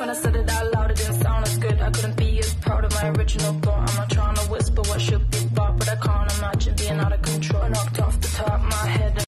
I said it out loud, it didn't sound as good. I couldn't be as proud of my original thought. I'm not trying to whisper what should be thought, but I can't imagine being out of control. Not